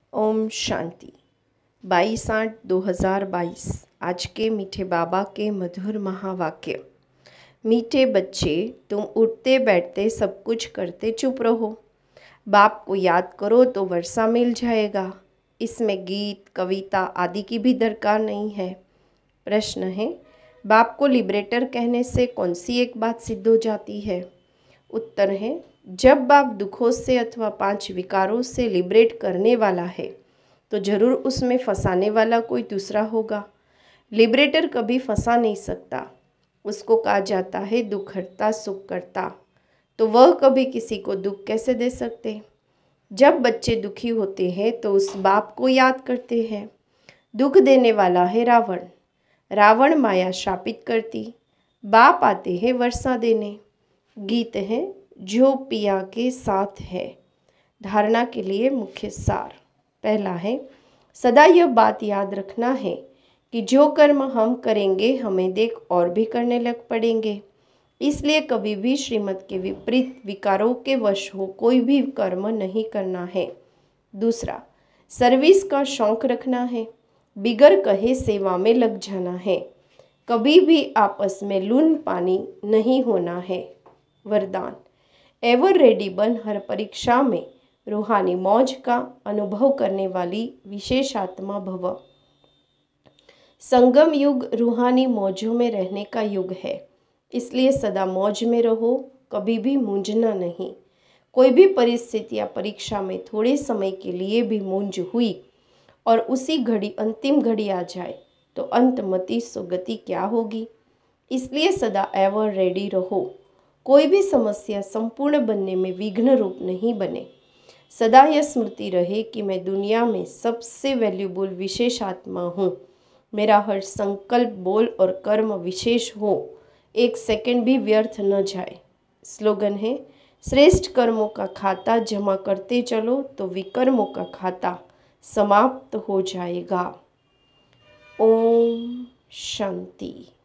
ओम शांति। 22/8/2022 आज के मीठे बाबा के मधुर महावाक्य। मीठे बच्चे, तुम उठते बैठते सब कुछ करते चुप रहो। बाप को याद करो तो वर्षा मिल जाएगा। इसमें गीत कविता आदि की भी दरकार नहीं है। प्रश्न है, बाप को लिबरेटर कहने से कौन सी एक बात सिद्ध हो जाती है? उत्तर है, जब बाप दुखों से अथवा 5 विकारों से लिबरेट करने वाला है तो जरूर उसमें फंसाने वाला कोई दूसरा होगा। लिबरेटर कभी फंसा नहीं सकता। उसको कहा जाता है दुख हरता सुख करता, तो वह कभी किसी को दुख कैसे दे सकते? जब बच्चे दुखी होते हैं तो उस बाप को याद करते हैं। दुख देने वाला है रावण। रावण माया शापित करती, बाप आते हैं वर्षा देने। गीत है जो पिया के साथ है। धारणा के लिए मुख्य सार। पहला है, सदा यह बात याद रखना है कि जो कर्म हम करेंगे हमें देख और भी करने लग पड़ेंगे। इसलिए कभी भी श्रीमत के विपरीत विकारों के वश हो कोई भी कर्म नहीं करना है। दूसरा, सर्विस का शौक रखना है, बिगर कहे सेवा में लग जाना है। कभी भी आपस में लून पानी नहीं होना है। वरदान, एवर रेडी बन हर परीक्षा में रूहानी मौज का अनुभव करने वाली विशेष आत्मा भव। संगम युग रूहानी मौजों में रहने का युग है, इसलिए सदा मौज में रहो, कभी भी मूंझना नहीं। कोई भी परिस्थिति या परीक्षा में थोड़े समय के लिए भी मूंझ हुई और उसी घड़ी अंतिम घड़ी आ जाए तो अंतमति सुगति क्या होगी? इसलिए सदा एवर रेडी रहो। कोई भी समस्या संपूर्ण बनने में विघ्न रूप नहीं बने। सदा यह स्मृति रहे कि मैं दुनिया में सबसे वैल्यूबल विशेष आत्मा हूँ। मेरा हर संकल्प बोल और कर्म विशेष हो, एक सेकंड भी व्यर्थ न जाए। स्लोगन है, श्रेष्ठ कर्मों का खाता जमा करते चलो तो विकर्मों का खाता समाप्त हो जाएगा। ओम शांति।